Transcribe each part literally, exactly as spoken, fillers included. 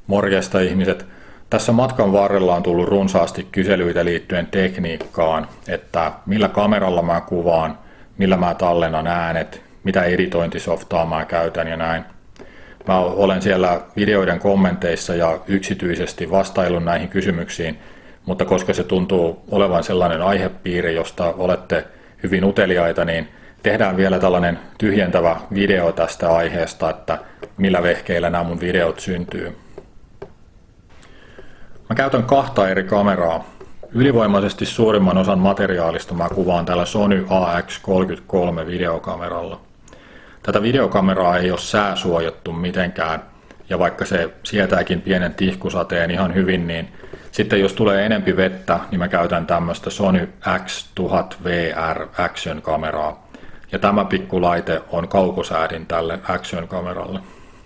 Morjesta ihmiset. Tässä matkan varrella on tullut runsaasti kyselyitä liittyen tekniikkaan, että millä kameralla mä kuvaan, millä mä tallennan äänet, mitä editointisoftaa mä käytän ja näin. Mä olen siellä videoiden kommenteissa ja yksityisesti vastaillut näihin kysymyksiin, mutta koska se tuntuu olevan sellainen aihepiiri, josta olette hyvin uteliaita, niin tehdään vielä tällainen tyhjentävä video tästä aiheesta, että millä vehkeillä nämä mun videot syntyy. Mä käytän kahta eri kameraa. Ylivoimaisesti suurimman osan materiaalista mä kuvaan tällä Sony A X kolmekymmentäkolme videokameralla. Tätä videokameraa ei ole sääsuojattu mitenkään, ja vaikka se sietääkin pienen tihkusateen ihan hyvin, niin sitten jos tulee enempi vettä, niin mä käytän tämmöistä Sony X tuhat V R Action-kameraa. Ja tämä pikkulaite on kaukosäädin tälle Action-kameralle.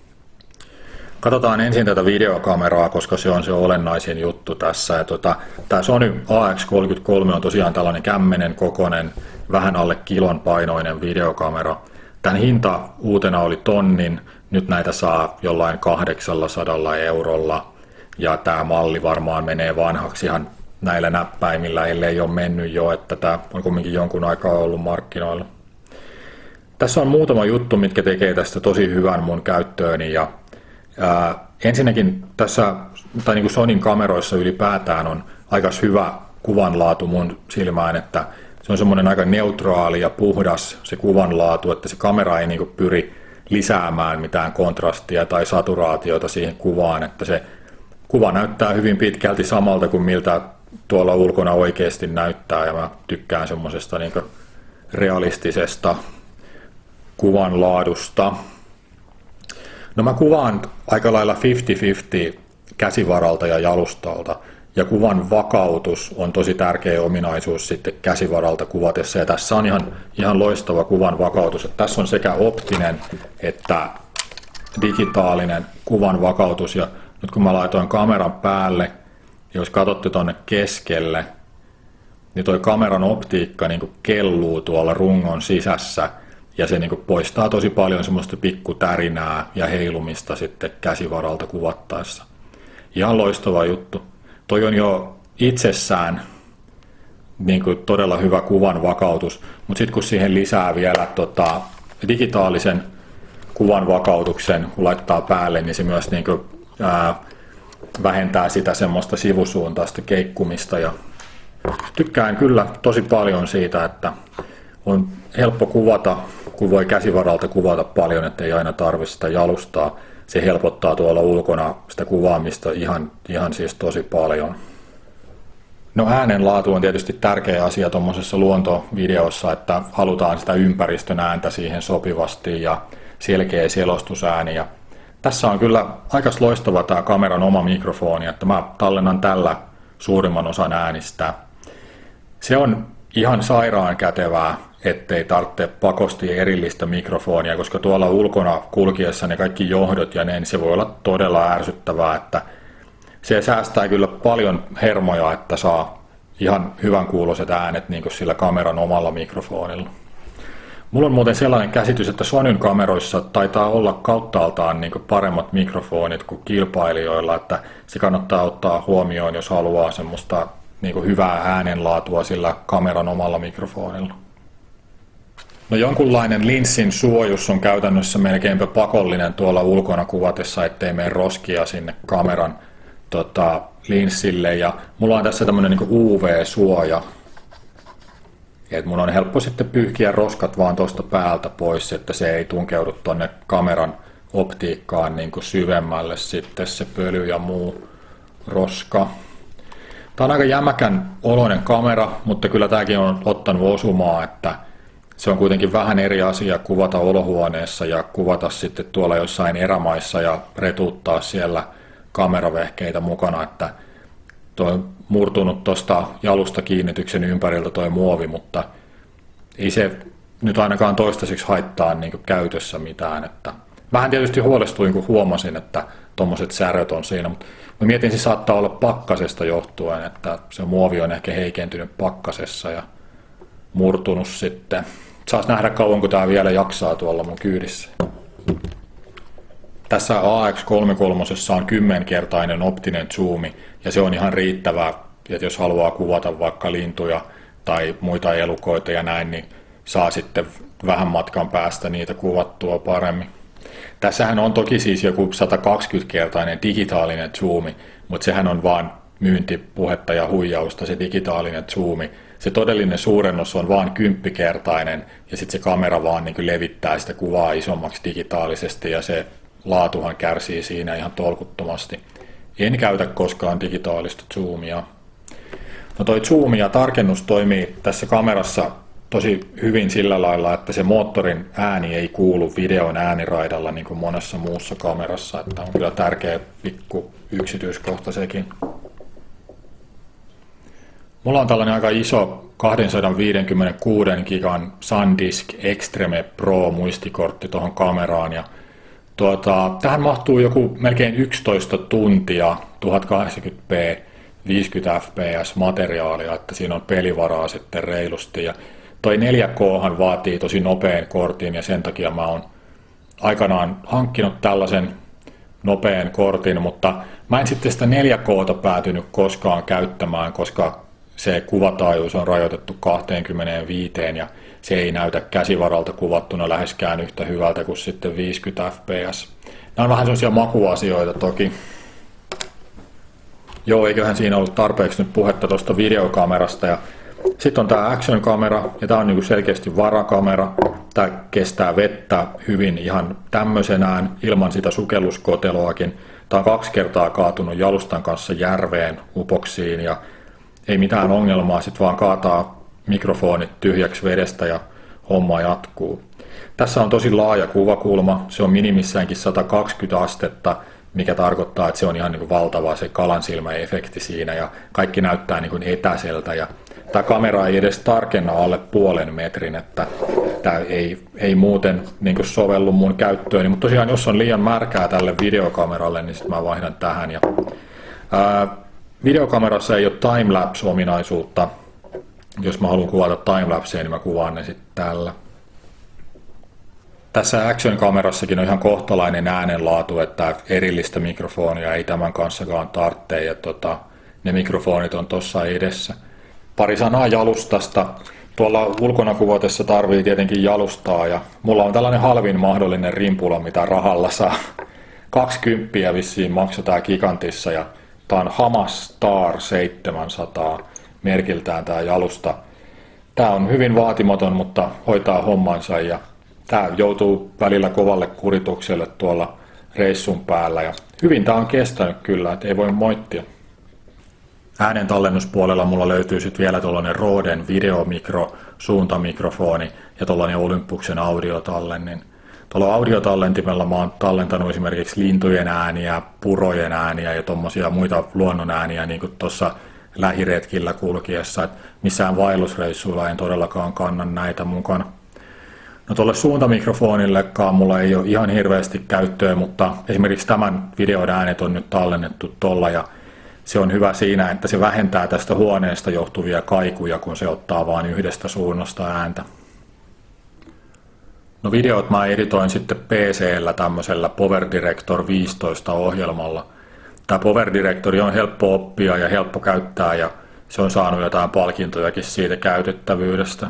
Katsotaan ensin tätä videokameraa, koska se on se olennaisin juttu tässä. Ja tota, tämä Sony A X kolmekymmentäkolme on tosiaan tällainen kämmenen kokoinen, vähän alle kilon painoinen videokamera. Tämän hinta uutena oli tonnin, nyt näitä saa jollain kahdeksansataa eurolla. Ja tämä malli varmaan menee vanhaksi ihan näillä näppäimillä, ellei ole mennyt jo, että tämä on kuitenkin jonkun aikaa ollut markkinoilla. Tässä on muutama juttu, mitkä tekee tästä tosi hyvän mun käyttööni. Ja Ää, ensinnäkin tässä, tai niin kuin Sonyn kameroissa ylipäätään on aika hyvä kuvanlaatu mun silmään, että se on semmoinen aika neutraali ja puhdas se kuvanlaatu, että se kamera ei niin kuin pyri lisäämään mitään kontrastia tai saturaatiota siihen kuvaan, että se kuva näyttää hyvin pitkälti samalta kuin miltä tuolla ulkona oikeasti näyttää, ja mä tykkään semmoisesta niin kuin realistisesta kuvanlaadusta. No mä kuvaan aika lailla viisikymmentä viisikymmentä käsivaralta ja jalustalta, ja kuvan vakautus on tosi tärkeä ominaisuus sitten käsivaralta kuvatessa, ja tässä on ihan, ihan loistava kuvan vakautus, että tässä on sekä optinen että digitaalinen kuvan vakautus, ja nyt kun mä laitoin kameran päälle, jos katsotte tuonne keskelle, niin toi kameran optiikka niin kuin kelluu tuolla rungon sisässä, ja se niin kuin poistaa tosi paljon semmoista pikkutärinää ja heilumista sitten käsivaralta kuvattaessa. Ihan loistava juttu. Toi on jo itsessään niin kuin todella hyvä kuvan vakautus, mutta sitten kun siihen lisää vielä tota, digitaalisen kuvan vakautuksen, kun laittaa päälle, niin se myös niin kuin, ää, vähentää sitä semmoista sivusuuntaista keikkumista. Ja tykkään kyllä tosi paljon siitä, että on helppo kuvata, kun voi käsivaralta kuvata paljon, ettei aina tarvitse sitä jalustaa. Se helpottaa tuolla ulkona sitä kuvaamista ihan, ihan siis tosi paljon. No äänenlaatu on tietysti tärkeä asia tuommoisessa luontovideossa, että halutaan sitä ympäristön ääntä siihen sopivasti ja selkeä selostusääni. Ja tässä on kyllä aika loistava tämä kameran oma mikrofoni, että mä tallennan tällä suurimman osan äänistä. Se on ihan sairaan kätevää, ettei tarvitse pakosti erillistä mikrofonia, koska tuolla ulkona kulkiessa ne kaikki johdot ja ne, niin se voi olla todella ärsyttävää, että se säästää kyllä paljon hermoja, että saa ihan hyvän kuuloiset äänet niin kuin sillä kameran omalla mikrofonilla. Mulla on muuten sellainen käsitys, että Sonyn kameroissa taitaa olla kauttaaltaan niin kuin paremmat mikrofonit kuin kilpailijoilla, että se kannattaa ottaa huomioon, jos haluaa semmoista niin kuin hyvää äänenlaatua sillä kameran omalla mikrofonilla. No jonkunlainen linssin suojus on käytännössä melkeinpä pakollinen tuolla ulkona kuvatessa, ettei mene roskia sinne kameran tota, linssille. Ja mulla on tässä tämmöinen niin kuin U V-suoja. Et mun on helppo sitten pyyhkiä roskat vaan tuosta päältä pois, että se ei tunkeudu tuonne kameran optiikkaan niin kuin syvemmälle sitten se pöly ja muu roska. Tämä on aika jämäkän oloinen kamera, mutta kyllä tämäkin on ottanut osumaa, että se on kuitenkin vähän eri asia kuvata olohuoneessa ja kuvata sitten tuolla jossain erämaissa ja retuuttaa siellä kameravehkeitä mukana, että tuo on murtunut tuosta jalustakiinnityksen ympäriltä tuo muovi, mutta ei se nyt ainakaan toistaiseksi haittaa niin kuin käytössä mitään. Että vähän tietysti huolestuin, kun huomasin, että tuommoiset säröt on siinä, mutta mä mietin, se saattaa olla pakkasesta johtuen, että se muovi on ehkä heikentynyt pakkasessa ja murtunut sitten. Saas nähdä kauanko tää vielä jaksaa tuolla mun kyydissä. Tässä A X kolmekymmentäkolme on kymmenkertainen optinen zoomi, ja se on ihan riittävää, että jos haluaa kuvata vaikka lintuja tai muita elukoita ja näin, niin saa sitten vähän matkan päästä niitä kuvattua paremmin. Tässähän on toki siis joku sata kaksikymmenkertainen digitaalinen zoomi, mutta sehän on vaan myyntipuhetta ja huijausta se digitaalinen zoomi. Se todellinen suurennus on vaan kymppikertainen ja sitten se kamera vaan niin kuin levittää sitä kuvaa isommaksi digitaalisesti ja se laatuhan kärsii siinä ihan tolkuttomasti. En käytä koskaan digitaalista zoomia. No toi zoom ja tarkennus toimii tässä kamerassa tosi hyvin sillä lailla, että se moottorin ääni ei kuulu videon ääniraidalla niin kuin monessa muussa kamerassa. Että on kyllä tärkeä pikku yksityiskohta sekin. Mulla on tällainen aika iso kaksisataaviisikymmentäkuusi gigan SanDisk Extreme Pro muistikortti tuohon kameraan. Ja tuota, tähän mahtuu joku melkein yksitoista tuntia tuhatkahdeksankymmentä p viisikymmentä f p s materiaalia, että siinä on pelivaraa sitten reilusti. Ja toi neljä K vaatii tosi nopean kortin ja sen takia mä oon aikanaan hankkinut tällaisen nopean kortin, mutta mä en sitten sitä neljä K:ta päätynyt koskaan käyttämään, koska se kuvataajuus on rajoitettu kaksikymmentäviisi ja se ei näytä käsivaralta kuvattuna läheskään yhtä hyvältä kuin sitten viisikymmentä f p s. Nämä on vähän sellaisia makuasioita toki. Joo, eiköhän siinä ollut tarpeeksi nyt puhetta tuosta videokamerasta. Ja sitten on tämä action-kamera, ja tämä on niinku selkeästi varakamera. Tämä kestää vettä hyvin ihan tämmöisenään ilman sitä sukelluskoteloakin. Tämä on kaksi kertaa kaatunut jalustan kanssa järveen upoksiin ja ei mitään ongelmaa, sitten vaan kaataa mikrofonit tyhjäksi vedestä ja homma jatkuu. Tässä on tosi laaja kuvakulma, se on minimissäänkin sata kaksikymmentä astetta, mikä tarkoittaa, että se on ihan niin kuin valtava se kalansilmäefekti siinä ja kaikki näyttää niin kuin etäiseltä. Ja tämä kamera ei edes tarkenna alle puolen metrin, että tämä ei, ei muuten niin kuin sovellu mun käyttööni, mutta tosiaan jos on liian märkää tälle videokameralle, niin sitten mä vaihdan tähän. Ja, ää, videokamerassa ei ole timelapse-ominaisuutta. Jos mä haluan kuvata timelapsea, niin mä kuvaan ne sitten tällä. Tässä Action-kamerassakin on ihan kohtalainen äänenlaatu, että erillistä mikrofonia ei tämän kanssakaan tarvitse, ja tota, ne mikrofonit on tuossa edessä. Pari sanaa jalustasta. Tuolla ulkona kuvatessa tarvii tietenkin jalustaa, ja mulla on tällainen halvin mahdollinen rimpula, mitä rahalla saa. kaksikymmentä vissiin maksoi tää Gigantissa, ja tää on Hamas Star seitsemänsataa merkiltään tää jalusta. Tää on hyvin vaatimaton, mutta hoitaa hommansa, ja tää joutuu välillä kovalle kuritukselle tuolla reissun päällä. Ja hyvin tää on kestänyt kyllä, et ei voi moittia. Äänen tallennuspuolella mulla löytyy sitten vielä tuollainen Roden videomikro, suuntamikrofoni ja tuollainen Olympuksen audiotallennin. Tuolla audiotallentimella mä oon tallentanut esimerkiksi lintujen ääniä, purojen ääniä ja tuommoisia muita luonnon ääniä, niin kuin tuossa lähiretkillä kulkiessa. Et missään vaellusreissuilla en todellakaan kannan näitä mukana. No tuolle suuntamikrofonillekaan mulla ei ole ihan hirveästi käyttöä, mutta esimerkiksi tämän videon äänet on nyt tallennettu tuolla ja se on hyvä siinä, että se vähentää tästä huoneesta johtuvia kaikuja, kun se ottaa vain yhdestä suunnasta ääntä. No videot mä editoin sitten P C:llä tämmöisellä PowerDirector viisitoista ohjelmalla. Tämä PowerDirectori on helppo oppia ja helppo käyttää ja se on saanut jotain palkintojakin siitä käytettävyydestä.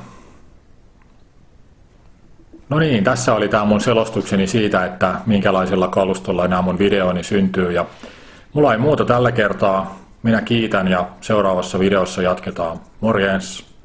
No niin, tässä oli tämä mun selostukseni siitä, että minkälaisella kalustolla nämä mun videoni syntyy. Ja mulla ei muuta tällä kertaa. Minä kiitän ja seuraavassa videossa jatketaan. Morjens!